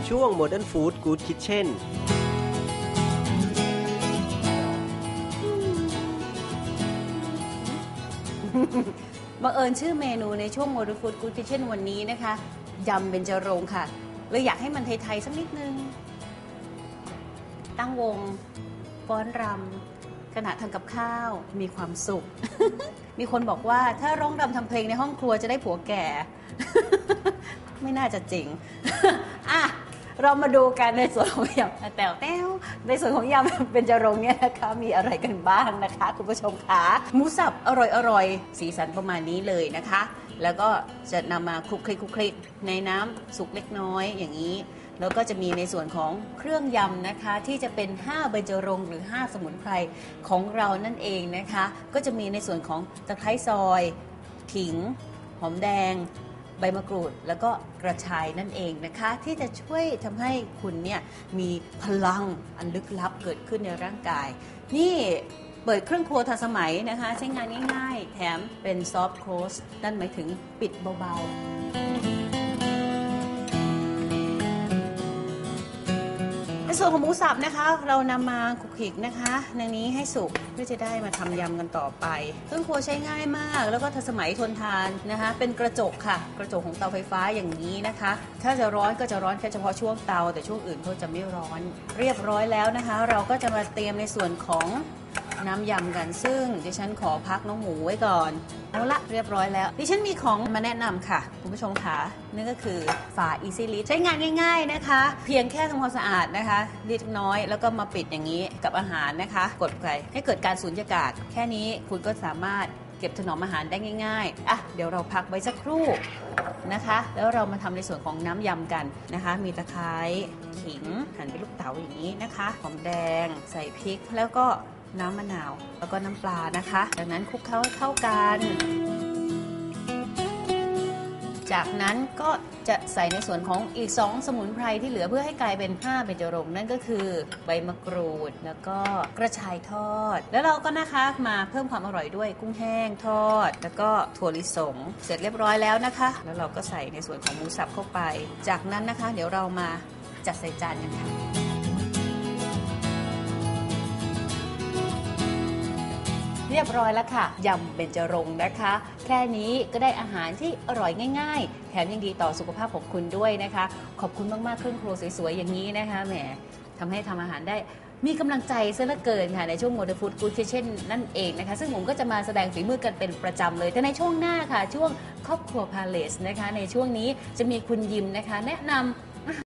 ช่วง Modern Food Good Kitchen บังเอิญชื่อเมนูในช่วง Modern Food Good Kitchen วันนี้นะคะยำเบญจรงค์ค่ะเลยอยากให้มันไทยๆสักนิดนึงตั้งวงฟ้อนรำขณะทำกับข้าวมีความสุข มีคนบอกว่าถ้าร้องรำทำเพลงในห้องครัวจะได้ผัวแก่ ไม่น่าจะจริง อ่ะเรามาดูกันในส่วนของยำแต้วในส่วนของยำเบญจรงค์เนี่ยนะคะมีอะไรกันบ้างนะคะคุณผู้ชมคะหมูสับอร่อยสีสันประมาณนี้เลยนะคะแล้วก็จะนำมาคลุกคลิกในน้ำสุกเล็กน้อยอย่างนี้แล้วก็จะมีในส่วนของเครื่องยำนะคะที่จะเป็น5เบญจรงค์หรือ5สมุนไพรของเรานั่นเองนะคะก็จะมีในส่วนของตะไคร้ซอยขิงหอมแดงใบมะกรูดแล้วก็กระชายนั่นเองนะคะที่จะช่วยทำให้คุณเนี่ยมีพลังอันลึกลับเกิดขึ้นในร่างกายนี่เปิดเครื่องครัวทันสมัยนะคะใช้งานง่ายๆแถมเป็นซอฟต์โคลสนั่นหมายถึงปิดเบาๆในส่วนของหมูสับนะคะเรานำมาคลุกคลิกนะคะในนี้ให้สุกเพื่อจะได้มาทำยำกันต่อไปเครื่องครัวใช้ง่ายมากแล้วก็ทันสมัยทนทานนะคะเป็นกระจกค่ะกระจกของเตาไฟฟ้าอย่างนี้นะคะถ้าจะร้อนก็จะร้อนแค่เฉพาะช่วงเตาแต่ช่วงอื่นเขาจะไม่ร้อนเรียบร้อยแล้วนะคะเราก็จะมาเตรียมในส่วนของน้ำยำกันซึ่งดิฉันขอพักน้องหมูไว้ก่อนเอาละเรียบร้อยแล้วดิฉันมีของมาแนะนำค่ะคุณผู้ชมค่ะนั่นก็คือฝา Easy Lid ใช้งานง่ายๆนะคะเพียงแค่ทำความสะอาดนะคะเล็กน้อยแล้วก็มาปิดอย่างนี้กับอาหารนะคะกดไปให้เกิดการสูญญากาศแค่นี้คุณก็สามารถเก็บถนอมอาหารได้ง่ายๆอ่ะเดี๋ยวเราพักไว้สักครู่นะคะแล้วเรามาทำในส่วนของน้ำยำกันนะคะมีตะไคร้ขิงหั่นเป็นลูกเต๋าอย่างนี้นะคะหอมแดงใส่พริกแล้วก็น้ำมะนาวแล้วก็น้ำปลานะคะจากนั้นคลุกเคล้าให้เข้ากันจากนั้นก็จะใส่ในส่วนของอีก2สมุนไพรที่เหลือเพื่อให้กลายเป็น5เบญจรงค์นั่นก็คือใบมะกรูดแล้วก็กระชายทอดแล้วเราก็นะคะมาเพิ่มความอร่อยด้วยกุ้งแห้งทอดแล้วก็ถั่วลิสงเสร็จเรียบร้อยแล้วนะคะแล้วเราก็ใส่ในส่วนของหมูสับเข้าไปจากนั้นนะคะเดี๋ยวเรามาจัดใส่จานกันค่ะเรียบร้อยแล้วค่ะยำเบญจรงค์นะคะแค่นี้ก็ได้อาหารที่อร่อยง่ายๆแถมยังดีต่อสุขภาพของคุณด้วยนะคะขอบคุณมากๆเครื่องครัวสวยๆอย่างนี้นะคะแหมทำให้ทำอาหารได้มีกำลังใจซะเหลือเกินค่ะในช่วง Modern Food Good Kitchen นั่นเองนะคะซึ่งผมก็จะมาแสดงฝีมือกันเป็นประจำเลยแต่ในช่วงหน้าค่ะช่วงครอบครัวพาเลสนะคะในช่วงนี้จะมีคุณยิมนะคะแนะนำ